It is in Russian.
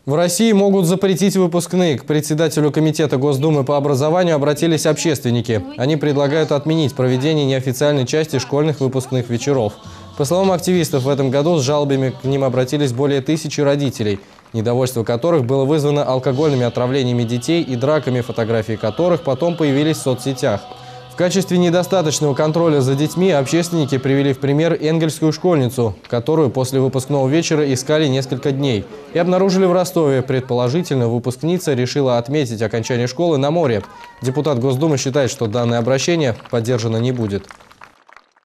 В России могут запретить выпускные. К председателю Комитета Госдумы по образованию обратились общественники. Они предлагают отменить проведение неофициальной части школьных выпускных вечеров. По словам активистов, в этом году с жалобами к ним обратились более 1000 родителей, недовольство которых было вызвано алкогольными отравлениями детей и драками, фотографии которых потом появились в соцсетях. В качестве недостаточного контроля за детьми общественники привели в пример энгельскую школьницу, которую после выпускного вечера искали несколько дней. И обнаружили в Ростове. Предположительно, выпускница решила отметить окончание школы на море. Депутат Госдумы считает, что данное обращение поддержано не будет.